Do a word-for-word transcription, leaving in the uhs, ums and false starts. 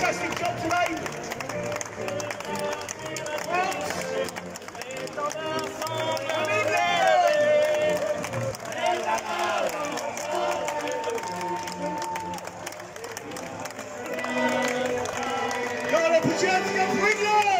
fantastic job today. Put your hands together for England!